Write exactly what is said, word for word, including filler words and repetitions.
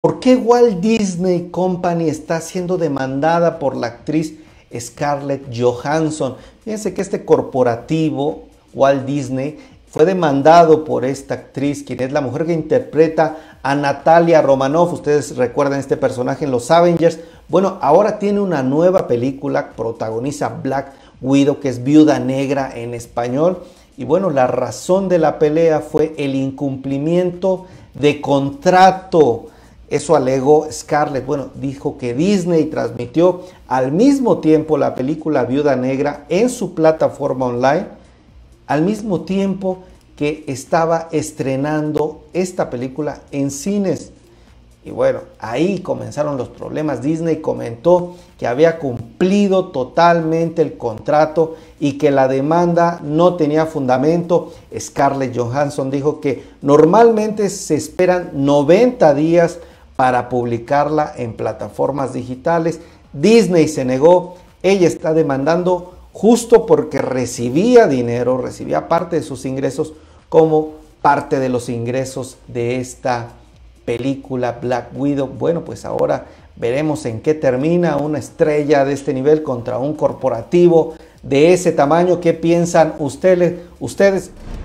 ¿Por qué Walt Disney Company está siendo demandada por la actriz Scarlett Johansson? Fíjense que este corporativo, Walt Disney, fue demandado por esta actriz, quien es la mujer que interpreta a Natalia Romanoff. Ustedes recuerdan este personaje en los Avengers. Bueno, ahora tiene una nueva película, protagoniza Black Widow, que es Viuda Negra en español. Y bueno, la razón de la pelea fue el incumplimiento de contrato. Eso alegó Scarlett. Bueno, dijo que Disney transmitió al mismo tiempo la película Viuda Negra en su plataforma online, al mismo tiempo que estaba estrenando esta película en cines. Y bueno, ahí comenzaron los problemas. Disney comentó que había cumplido totalmente el contrato y que la demanda no tenía fundamento. Scarlett Johansson dijo que normalmente se esperan noventa días para publicarla en plataformas digitales. Disney se negó. Ella está demandando justo porque recibía dinero, recibía parte de sus ingresos como parte de los ingresos de esta película Black Widow. Bueno, pues ahora veremos en qué termina una estrella de este nivel contra un corporativo de ese tamaño. ¿Qué piensan ustedes? ustedes?